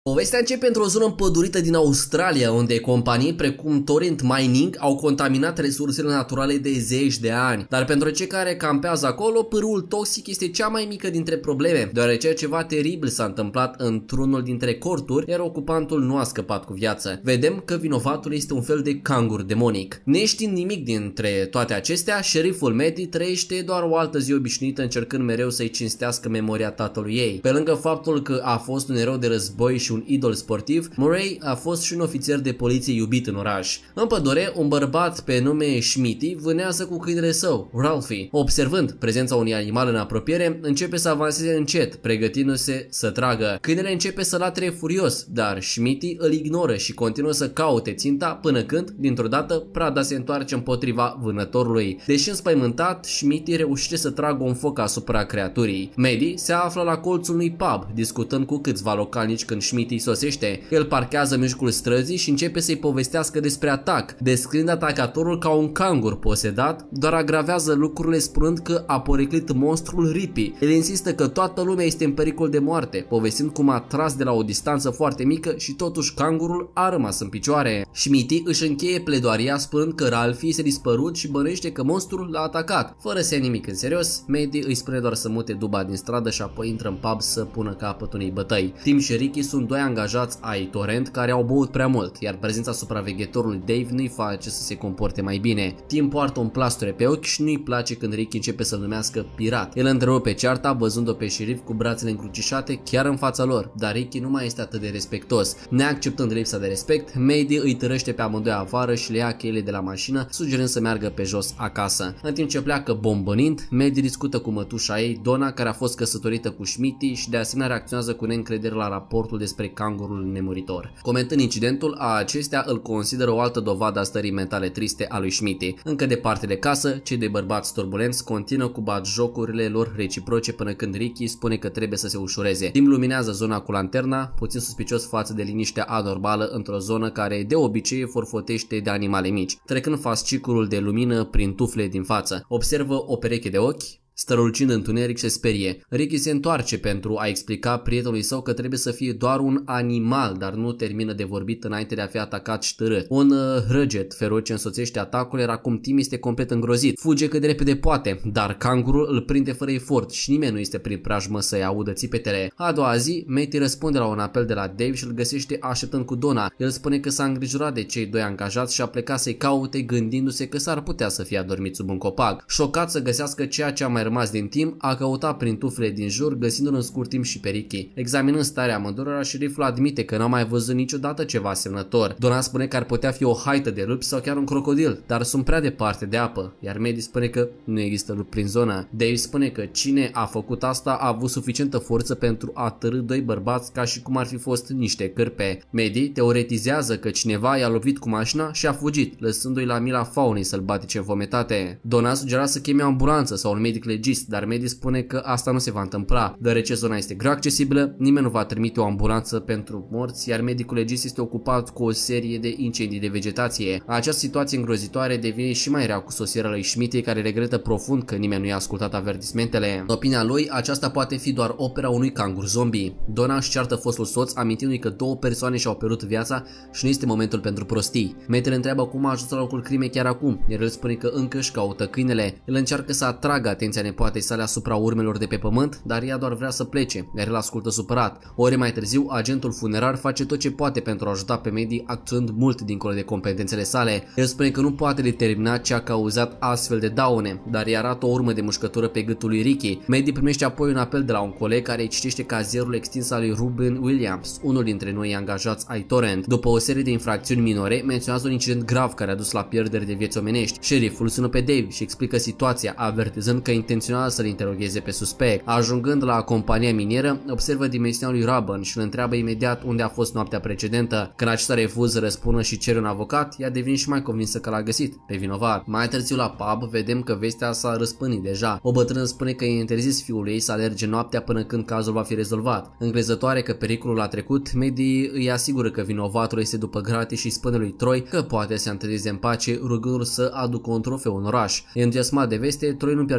Povestea începe într-o zonă împădurită din Australia, unde companii precum Torrent Mining au contaminat resursele naturale de zeci de ani. Dar pentru cei care campează acolo, pârâul toxic este cea mai mică dintre probleme, deoarece ceva teribil s-a întâmplat într-unul dintre corturi, iar ocupantul nu a scăpat cu viață. Vedem că vinovatul este un fel de cangur demonic. Neștiind nimic dintre toate acestea, șeriful Maddie trăiește doar o altă zi obișnuită, încercând mereu să-i cinstească memoria tatălui ei. Pe lângă faptul că a fost un erou de război și un idol sportiv, Murray a fost și un ofițer de poliție iubit în oraș. În pădure, un bărbat pe nume Schmitty vânează cu câinele său, Ralphie. Observând prezența unui animal în apropiere, începe să avanseze încet, pregătindu-se să tragă. Câinele începe să latre furios, dar Schmitty îl ignoră și continuă să caute ținta până când, dintr-o dată, prada se întoarce împotriva vânătorului. Deși înspăimântat, Schmitty reușește să tragă un foc asupra creaturii. Maddie se află la colțul unui pub, discutând cu câțiva localnici când Schmitty sosește. El parchează în mijlocul străzii și începe să-i povestească despre atac, descriind atacatorul ca un cangur posedat, doar agravează lucrurile spunând că a poreclit monstrul Rippy. El insistă că toată lumea este în pericol de moarte, povestind cum a tras de la o distanță foarte mică și totuși cangurul a rămas în picioare. Schmitty își încheie pledoaria spunând că Ralphie este dispărut și bănuiește că monstrul l-a atacat. Fără să ia nimic în serios, Maddie îi spune doar să mute duba din stradă și apoi intră în pub să pună capăt unei bătăi. Tim și Ricky sunt doi angajați ai Torrent care au băut prea mult, iar prezența supraveghetorului Dave nu-i face să se comporte mai bine. Tim poartă un plasture pe ochi și nu-i place când Ricky începe să-l numească pirat. El întrerupe cearta văzând-o pe șerif cu brațele încrucișate chiar în fața lor, dar Ricky nu mai este atât de respectos. Neacceptând lipsa de respect, Maddie îi târăște pe amândoi afară și le ia cheile de la mașină, sugerând să meargă pe jos acasă. În timp ce pleacă bombănind, Maddie discută cu mătușa ei, Donna, care a fost căsătorită cu Schmitty și de asemenea reacționează cu neîncredere la raportul despre cangurul nemuritor. Comentând incidentul, acestea îl consideră o altă dovadă a stării mentale triste a lui Schmitty. Încă departe de casă, cei doi bărbați turbulenți continuă cu batjocurile lor reciproce până când Ricky spune că trebuie să se ușureze. Tim luminează zona cu lanterna, puțin suspicios față de liniștea anormală într-o zonă care de obicei forfotește de animale mici. Trecând fasciculul de lumină prin tufle din față, observă o pereche de ochi. Strălucind întuneric, se sperie. Ricky se întoarce pentru a explica prietenului său că trebuie să fie doar un animal, dar nu termină de vorbit înainte de a fi atacat și târât. Un răget feroce însoțește atacul, iar acum Tim este complet îngrozit. Fuge cât de repede poate, dar cangurul îl prinde fără efort și nimeni nu este prin preajmă să-i audă țipetele. A doua zi, Maddie răspunde la un apel de la Dave și îl găsește așteptând cu Donna. El spune că s-a îngrijorat de cei doi angajați și a plecat să-i caute, gândindu-se că s-ar putea să fie adormit sub un copac. Șocat să găsească ceea ce a mai rămas din timp, a căutat prin tufle din jur, găsindu-l în scurt timp și pe Ricky. Examinând starea amândurora, șeriful admite că n-a mai văzut niciodată ceva asemănător. Donna spune că ar putea fi o haită de lupi sau chiar un crocodil, dar sunt prea departe de apă, iar Maddie spune că nu există lupi prin zonă. Dave spune că cine a făcut asta a avut suficientă forță pentru a târî doi bărbați ca și cum ar fi fost niște cârpe. Maddie teoretizează că cineva i-a lovit cu mașina și a fugit, lăsându-i la mila faunei sălbatice înfometate. Donna sugera să cheme o ambulanță sau un medic legist, dar Maddie spune că asta nu se va întâmpla, deoarece zona este greu accesibilă, nimeni nu va trimite o ambulanță pentru morți, iar medicul legist este ocupat cu o serie de incendii de vegetație. Această situație îngrozitoare devine și mai rea cu sosirea lui Schmitty, care regretă profund că nimeni nu i-a ascultat avertismentele. În opinia lui, aceasta poate fi doar opera unui cangur zombie. Donna își ceartă fostul soț, amintindu-i că două persoane și-au pierdut viața și nu este momentul pentru prostii. Maddie întreabă cum a ajuns la locul crimei chiar acum, iar el spune că încă își caută câinele. El încearcă să atragă atenția nepoatei sale asupra urmelor de pe pământ, dar ea doar vrea să plece, iar el ascultă supărat. Ore mai târziu, agentul funerar face tot ce poate pentru a ajuta pe Maddie, acționând mult dincolo de competențele sale. El spune că nu poate determina ce a cauzat astfel de daune, dar îi arată o urmă de mușcătură pe gâtul lui Ricky. Maddie primește apoi un apel de la un coleg care îi citește cazierul extins al lui Ruben Williams, unul dintre noi angajați ai Torrent. După o serie de infracțiuni minore, menționează un incident grav care a dus la pierderi de vieți omenești. Șeriful sună pe Dave și explică situația, avertizând că intenționează să-l interogheze pe suspect. Ajungând la compania minieră, observă dimensiunea lui Ruben și îl întreabă imediat unde a fost noaptea precedentă. Când acesta refuză răspună și cere un avocat, ea devine și mai convinsă că l-a găsit pe vinovat. Mai târziu la pub vedem că vestea s-a răspândit deja. O bătrână spune că e interzis fiului ei să alerge noaptea până când cazul va fi rezolvat. Încrezătoare că pericolul a trecut, Maddie îi asigură că vinovatul este după gratii și spune lui Troy că poate să întâlnieze în pace, rugându-l să aducă un trofeu în oraș. Entuziasmat de veste, Troy nu pierde timpul și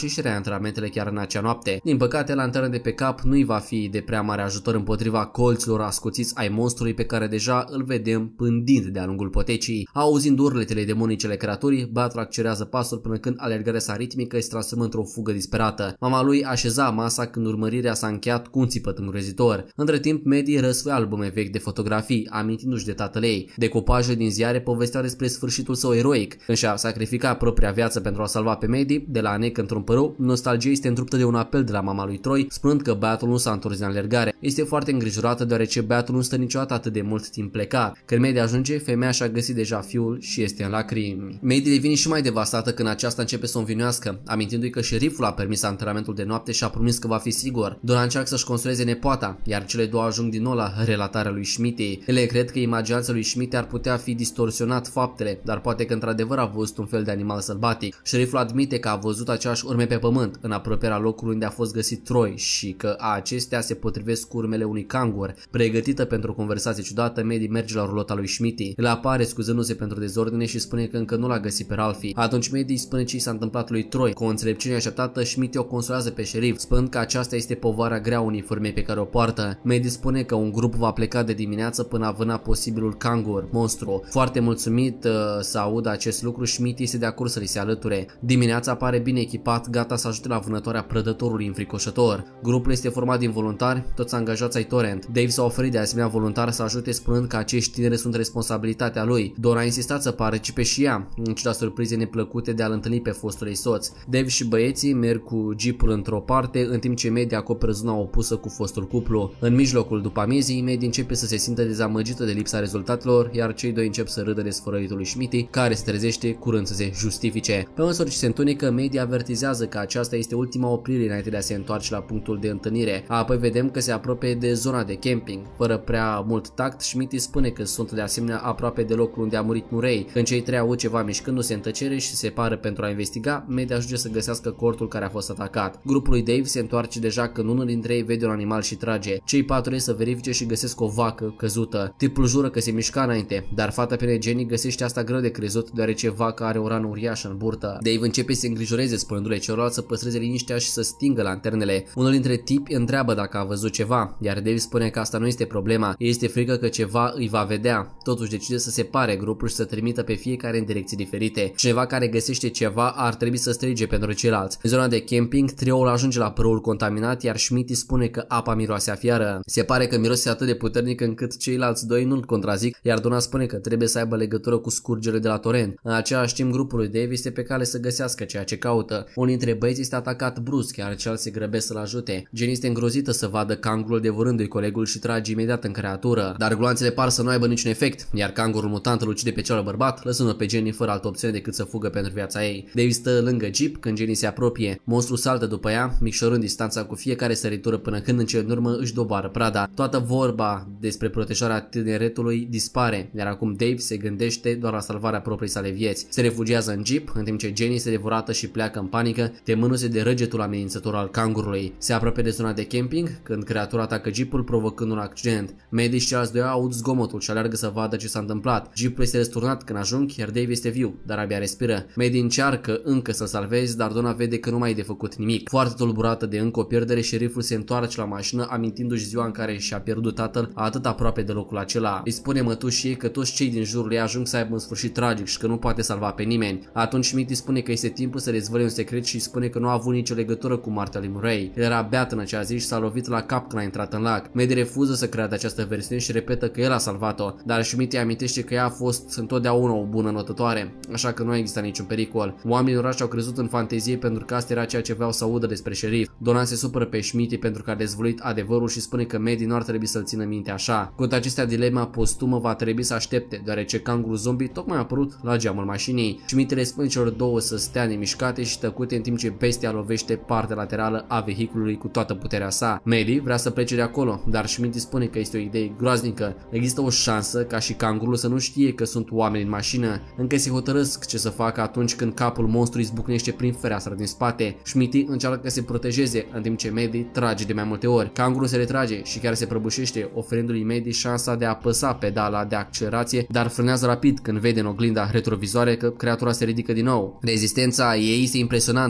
și reantrenamentele chiar în acea noapte. Din păcate, lanterna de pe cap nu-i va fi de prea mare ajutor împotriva colților ascuțiți ai monstrului pe care deja îl vedem pândind de-a lungul potecii. Auzind urletele demonicele creaturii, băiatul accelerează pasul până când alergarea sa ritmică se transformă într-o fugă disperată. Mama lui așeza masa când urmărirea s-a încheiat cu un țipăt îngrozitor. Între timp, Maddie răsfăia albume vechi de fotografii, amintindu-și de tatăl ei. Decupaje din ziare povesteau despre sfârșitul său eroic, când și-a sacrificat propria viață pentru a salva pe Maddie de la anec într-un părâu. Nostalgia este întruptă de un apel de la mama lui Troy, spunând că băiatul nu s-a întors din alergare. Este foarte îngrijorată deoarece băiatul nu stă niciodată atât de mult timp plecat. Când Maddie ajunge, femeia și-a găsit deja fiul și este în lacrimi. Maddie devine și mai devastată când aceasta începe să o învinuiască, amintindu-i că șeriful a permis antrenamentul de noapte și a promis că va fi sigur. Donna încearcă să-și consoleze nepoata, iar cele două ajung din nou la relatarea lui Schmidt. Ele cred că imaginația lui Schmidt ar putea fi distorsionat faptele, dar poate că într-adevăr a văzut un fel de animal sălbatic. Șeriful admite că a văzut aceeași urme pe pământ, în apropierea locului unde a fost găsit Troy și că acestea se potrivesc cu urmele unui cangur. Pregătită pentru o conversație ciudată, Maddie merge la rulota lui Schmidt. El apare scuzându-se pentru dezordine și spune că încă nu l-a găsit pe Ralphie. Atunci Maddie spune ce i s-a întâmplat lui Troy. Cu o înțelepciune așteptată, Schmidt o consolează pe șerif, spunând că aceasta este povara grea uniformei pe care o poartă. Maddie spune că un grup va pleca de dimineață până a vâna posibilul cangur, monstru. Foarte mulțumit să audă acest lucru, Schmidt este de acord să li se alăture. Dimineața apare bine echipat, gata să ajute la vânătoarea prădătorului înfricoșător. Grupul este format din voluntari, toți angajați ai Torrent. Dave s-a oferit de asemenea voluntar să ajute, spunând că acești tineri sunt responsabilitatea lui. Dora a insistat să participe și ea, în ciuda surprize neplăcute de a-l întâlni pe fostul ei soț. Dave și băieții merg cu jeepul într-o parte, în timp ce Maddie acoperă zona opusă cu fostul cuplu. În mijlocul după amiezii, Maddie începe să se simtă dezamăgită de lipsa rezultatelor, iar cei doi încep să râdă de sfărăitul lui Schmidt, care se trezește curând să se justifice. Pe măsură ce se întunecă, Maddie avertizează că aceasta este ultima oprire înainte de a se întoarce la punctul de întâlnire. Apoi vedem că se apropie de zona de camping. Fără prea mult tact, Schmidt spune că sunt de asemenea aproape de locul unde a murit Murray. Când cei trei aud ceva mișcându-se în tăcere și se separă pentru a investiga, Maddie ajunge să găsească cortul care a fost atacat. Grupul lui Dave se întoarce deja când unul dintre ei vede un animal și trage. Cei patru să verifice și găsesc o vacă căzută. Tipul jură că se mișca înainte, dar fata pe Jenny găsește asta greu de crezut deoarece vaca are o rană uriașă în burtă. Dave începe să se îngrijoreze, spunându-le celorlalți să păstreze liniștea și să stingă lanternele. Unul dintre tipi întreabă dacă a văzut ceva, iar Dave spune că asta nu este problema, este frică că ceva îi va vedea. Totuși decide să separe grupul și să trimită pe fiecare în direcții diferite. Cineva care găsește ceva ar trebui să strige pentru ceilalți. În zona de camping, trioul ajunge la părâul contaminat, iar Schmidt spune că apa miroase a fiară. Se pare că miroase atât de puternic încât ceilalți doi nu-l contrazic, iar Donna spune că trebuie să aibă legătură cu scurgere de la Torrent. În același timp, grupul lui Dave este pe cale să găsească ceea ce caută. Unul dintre băieți este atacat brusc, iar celălalt se grăbesc să-l ajute. Jenny este îngrozită să vadă cangurul devorându-i colegul și trage imediat în creatură, dar gloanțele par să nu aibă niciun efect, iar cangurul mutant îl ucide pe celălalt bărbat, lăsându-o pe Jenny fără altă opțiune decât să fugă pentru viața ei. Dave stă lângă jeep când Jenny se apropie. Monstru saltă după ea, micșorând distanța cu fiecare săritură până când în cele din urmă își doboară prada. Toată vorba despre protejarea tineretului dispare, iar acum Dave se gândește doar la salvarea propriei sale vieți. Se refugiază în jeep, în timp ce Jenny se devorată și pleacă în panică, temându-se de răgetul amenințător al cangurului. Se apropie de zona de camping când creatura atacă jeepul, provocând un accident. Maddie și ceilalți doi aud zgomotul și alergă să vadă ce s-a întâmplat. Jeepul este răsturnat când ajung, iar Dave este viu, dar abia respiră. Maddie încearcă încă să-l salveze, dar Donna vede că nu mai e de făcut nimic. Foarte tulburată de încă o pierdere, șeriful se întoarce la mașină, amintindu-și ziua în care și-a pierdut tatăl atât aproape de locul acela. Îi spune mătușii ei că toți cei din jurul ei ajung să aibă un sfârșit tragic și că nu poate salva pe nimeni. Atunci Schmidt îi spune că este timpul să dezvăluie un secret și îi spune că nu a avut nicio legătură cu moartea lui Murray. El era beat în acea zi și s-a lovit la cap când a intrat în lac. Maddie refuză să creadă această versiune și repetă că el a salvat-o, dar Schmidt îi amintește că ea a fost întotdeauna o bună notătoare, așa că nu a existat niciun pericol. Oamenii din oraș au crezut în fantezie pentru că asta era ceea ce vreau să audă despre șerif. Donna se supără pe Schmidt pentru că a dezvăluit adevărul și spune că Maddie nu ar trebui să-l țină minte așa. Cu toate acestea, dilema postumă va trebui să aștepte, deoarece cangurul zombie tocmai a apărut la geamul mașinii. Schmidt le spune celor două să stea nemișcate și tăcute în timp ce bestia lovește partea laterală a vehiculului cu toată puterea sa. Maddie vrea să plece de acolo, dar Schmidt spune că este o idee groaznică. Există o șansă ca și cangurul să nu știe că sunt oameni în mașină. Încă se hotărăsc ce să facă atunci când capul monstrului izbucnește prin fereastra din spate. Schmidt încearcă să se protejeze, în timp ce Maddie trage de mai multe ori. Cangurul se retrage și chiar se prăbușește, oferindu-lui Maddie șansa de a apăsa pedala de accelerație, dar frânează rapid când vede în oglinda retrovizoare că creatura se ridică din nou. Rezistența ei este impresionantă,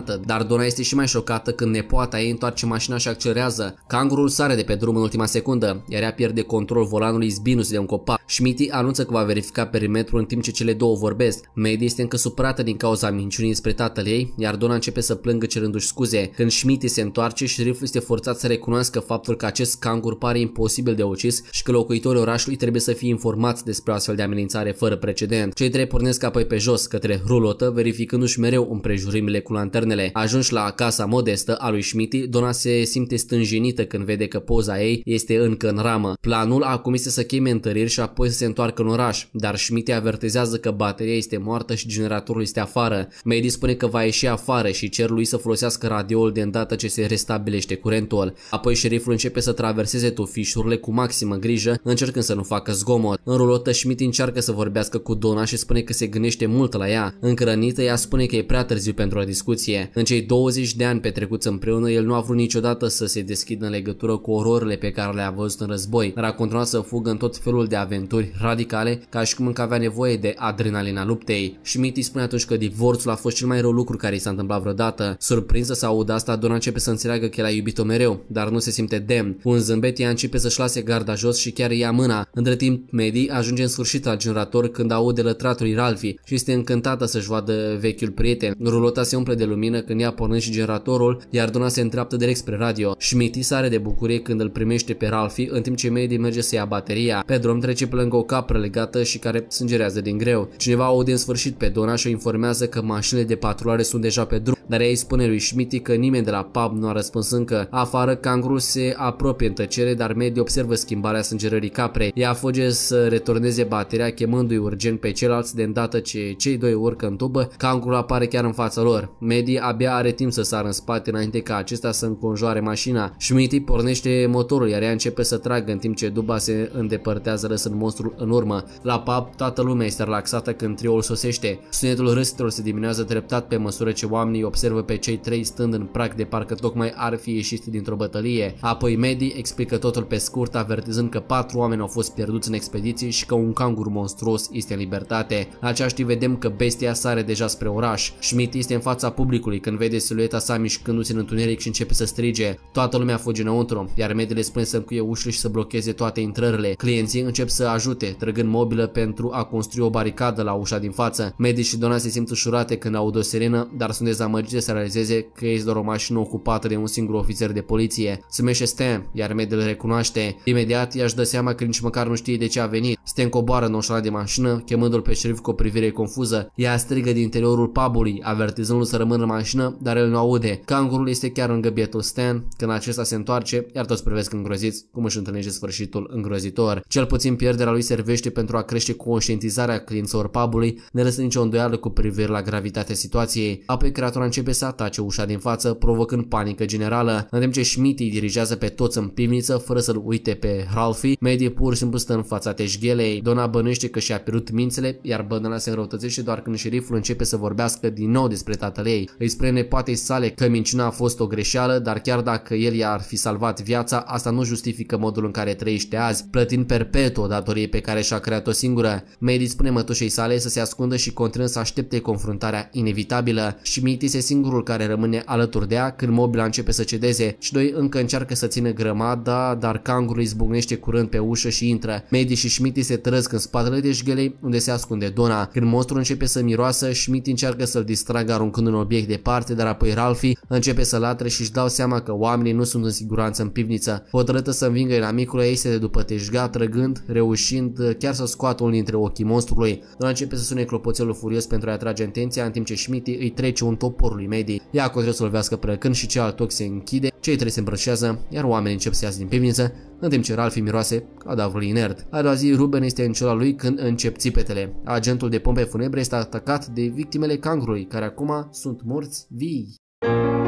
impresionantă, dar Donna este și mai șocată când nepoata ei întoarce mașina și accelerează. Kangurul sare de pe drum în ultima secundă, iar ea pierde controlul volanului zbindu-se de un copac. Schmitty anunță că va verifica perimetrul în timp ce cele două vorbesc. Maddie este încă supărată din cauza minciunii spre tatăl ei, iar Donna începe să plângă cerându-și scuze. Când Schmitty se întoarce, șeriful este forțat să recunoască faptul că acest cangur pare imposibil de ucis și că locuitorii orașului trebuie să fie informați despre o astfel de amenințare fără precedent. Cei trei pornesc apoi pe jos către rulotă, verificându-și mereu împrejurimile cu lanternele. Ajunși la casa modestă a lui Schmitty, Donna se simte stânjenită când vede că poza ei este încă în ramă. Planul acum este să cheme întăriri și apoi să se întoarcă în oraș, dar Schmitty avertizează că bateria este moartă și generatorul este afară. Maddie spune că va ieși afară și cer lui să folosească radioul de îndată ce se restabilește curentul. Apoi șeriful începe să traverseze tufișurile cu maximă grijă, încercând să nu facă zgomot. În rulotă, Schmitty încearcă să vorbească cu Donna și spune că se gândește mult la ea. Încrănită, ea spune că e prea târziu pentru o discuție. În cei 20 de ani petrecuți împreună, el nu a vrut niciodată să se deschidă în legătură cu ororile pe care le-a văzut în război, dar a continuat să fugă în tot felul de aventuri radicale, ca și cum încă avea nevoie de adrenalina luptei. Schmitty spune atunci că divorțul a fost cel mai rău lucru care i s-a întâmplat vreodată. Surprinsă să audă asta, Donna începe să înțeleagă că el a iubit-o mereu, dar nu se simte demn. Cu un zâmbet, ea începe să-și lase garda jos și chiar ia mâna. Între timp, Maddie ajunge în sfârșit la generator când aude lătratul lui Ralphie și este încântată să-și vadă vechiul prieten. Rulota se umple de lumină când ea pornește și generatorul, iar Donna se îndreaptă direct spre radio. Schmitty sare de bucurie când îl primește pe Ralphie, în timp ce Maddie merge să ia bateria. Pe drum trece pe lângă o capră legată și care sângerează din greu. Cineva aude în sfârșit pe Donna și o informează că mașinile de patrulare sunt deja pe drum, dar ea îi spune lui Schmitty că nimeni de la pub nu a răspuns încă. Afară, cangurul se apropie în tăcere, dar Maddie observă schimbarea sângerării caprei. Ea fuge să returneze bateria, chemându-i urgent pe ceilalți. De îndată ce cei doi urcă în tubă, cangurul apare chiar în fața lor. Maddie abia are timp să sară în spate înainte ca acesta să înconjoare mașina. Schmitty pornește motorul, iar ea începe să tragă în timp ce duba se îndepărtează lăsând monstrul în urmă. La pub, toată lumea este relaxată când trioul sosește. Sunetul râsitelor se diminuează treptat pe măsură ce oamenii observă pe cei trei stând în prag de parcă tocmai ar fi ieșiți dintr-o bătălie. Apoi Maddie explică totul pe scurt, avertizând că 4 oameni au fost pierduți în expediție și că un cangur monstruos este în libertate. La același timp vedem că bestia sare deja spre oraș. Schmitty este în fața publicului când vede silueta sa mișcându-se în întuneric și începe să strige. Toată lumea fuge înăuntru, iar Maddie le spune să încuie ușile și să blocheze toate intrările. Clienții încep să ajute, trăgând mobilă pentru a construi o baricadă la ușa din față. Maddie și Donna se simt ușurate când aud o sirenă, dar sunt dezamăgite să realizeze că este doar o mașină ocupată de un singur ofițer de poliție. Se numește Stan, iar Maddie îl recunoaște. Imediat ea își dă seama că nici măcar nu știe de ce a venit. Stan coboară nonșalant de mașină, chemându-l pe șerif cu o privire confuză. Ea strigă din interiorul pubului, avertizându-l să rămână în mașină, dar el nu aude. Cangurul este chiar lângă bietul Stan când acesta se întoarce, iar toți privesc îngroziți cum își întâlnește sfârșitul îngrozitor. Cel puțin pierderea lui servește pentru a crește conștientizarea clienților pubului, ne lăsă nicio îndoială cu privire la gravitatea situației. Apoi creatura începe să atace ușa din față, provocând panică generală. În timp ce Schmitty dirigează pe toți în pivniță fără să-l uite pe Ralphie, Maddie pur și simplu stă în fața teșghelei. Donna bănuiește că și-a pierdut mințile, iar bănuiala se înrăutățește doar când șeriful începe să vorbească din nou despre tatăl ei. Îi spune nepoatei sale că minciuna a fost o greșeală, dar chiar dacă el i-ar fi salvat viața, asta nu justifică modul în care trăiește azi, plătind perpetu o datorie pe care și-a creat-o singură. Maddie spune mătușei sale să se ascundă și continuă să aștepte confruntarea inevitabilă. Schmitty este singurul care rămâne alături de ea când mobila începe să cedeze și doi încă încearcă să țină grămada, dar cangurul izbucnește curând pe ușă și intră. Maddie și Schmitty se trăzesc în spatele deșghelei unde se ascunde Donna. Când monstrul începe să miroasă, Schmitty încearcă să-l distragă aruncând un obiect departe, dar apoi Ralphie începe să latre și își dau seama că oamenii nu sunt în siguranță în pivniță. Hotărâtă să învingă inamicul, ei se de după teșga, trăgând, reușind chiar să scoată unul dintre ochii monstrului. Donna începe să sune clopoțelul furios pentru a atrage atenția, în timp ce Schmitty îi trece un topor lui Maddie. Ea continuă să lovească prăcând și celălalt ochi se închide, cei trei se îmbrășează, iar oamenii încep să iasă din pivniță, în timp ce Ralphie miroase cadavrul inert. A doua zi, Ruben este în cela lui când încep țipetele. Agentul de pompe funebre este atacat de victimele cangurului, care acum sunt morți vii.